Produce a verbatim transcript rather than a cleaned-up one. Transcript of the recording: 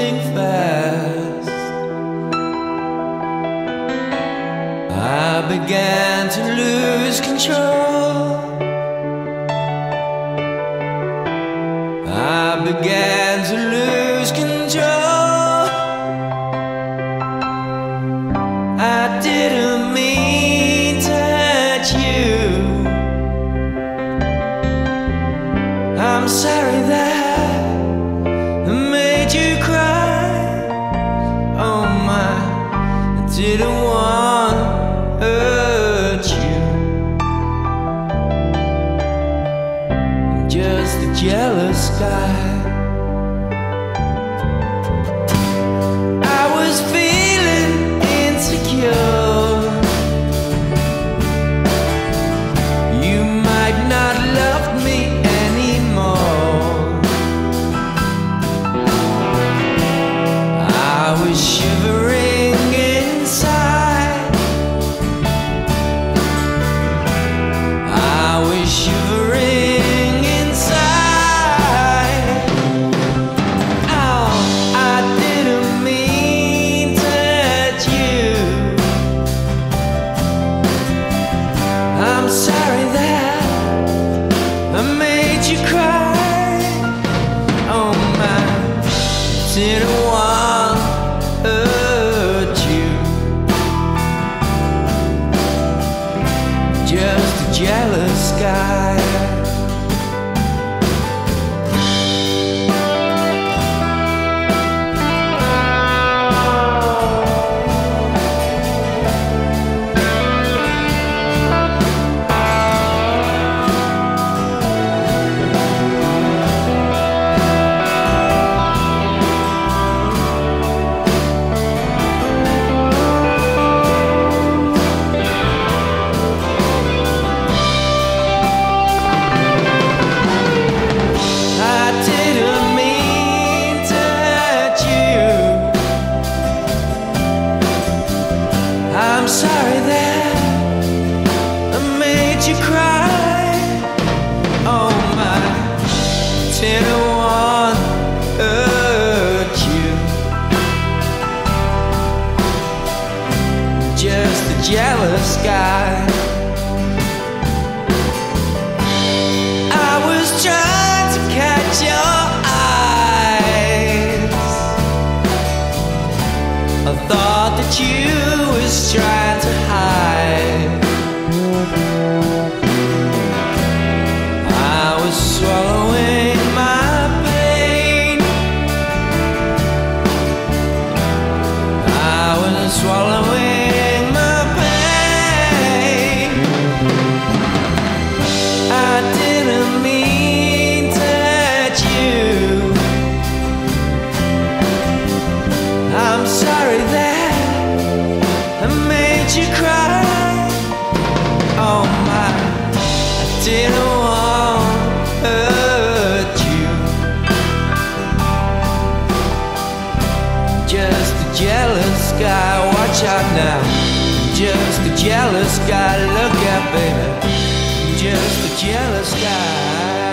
moving fast. I began to lose control. I began to lose control. I didn't mean to hurt you. I'm sorry that I made you cry. Oh my, I didn't want to hurt you. I'm just a jealous guy. I was feeling insecure. You might not love me anymore. I was shivering inside. I was shivering inside. Oh, I didn't mean to hurt you. I'm sorry that I made you cry. Oh my, didn't want to hurt you. Just a jealous guy. I didn't mean to hurt you. I'm sorry that I made you cry. Oh my, didn't want to hurt you. Just a jealous guy. I was trying to catch your eyes. I thought that you was trying to hide. I was swallowing my pain. I was swallowing my pain. I didn't mean to hurt you. I'm sorry that I made you cry. Oh my, I didn't want to hurt you. Just a jealous guy, watch out now. Just a jealous guy, look out baby. Just a jealous guy.